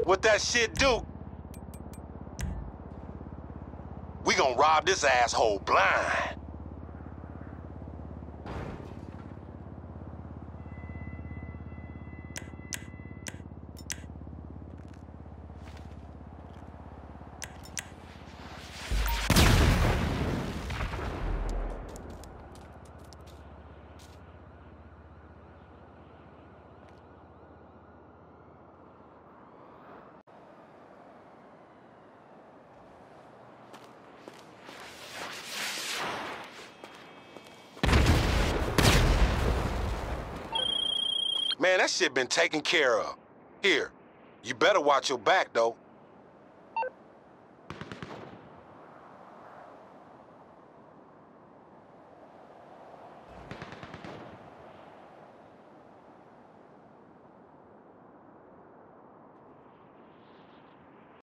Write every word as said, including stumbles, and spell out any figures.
What that shit do? We gonna rob this asshole blind. Man, that shit been taken care of. Here, you better watch your back, though.